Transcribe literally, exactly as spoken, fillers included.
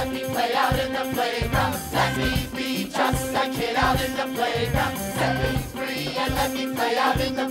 let me play out in the playground. Let me be just a kid out in the playground. Set me free and let me play out in the